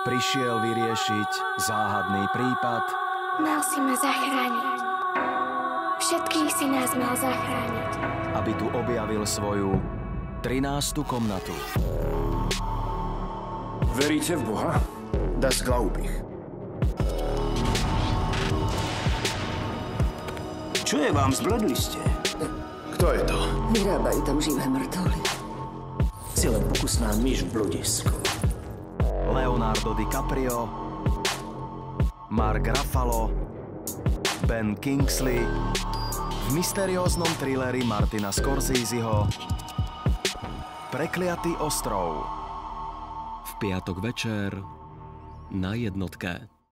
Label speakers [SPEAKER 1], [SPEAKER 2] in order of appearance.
[SPEAKER 1] Prišiel vyriešiť záhadný prípad.
[SPEAKER 2] Mal si ma zachrániť. Všetkých si nás mal zachrániť.
[SPEAKER 1] Aby tu objavil svoju 13. komnatu.
[SPEAKER 3] Veríte v Boha? Das glaub ich. Čo je vám, zbledli ste? Kto je to?
[SPEAKER 4] Vyrábajú tam živé mŕtvoly.
[SPEAKER 3] Si len pokusná myš v bludisku.
[SPEAKER 1] Leonardo DiCaprio, Mark Ruffalo, Ben Kingsley v mysterióznom thrilleri Martina Scorseseho Prekliatý ostrov. V piatok večer na Jednotke.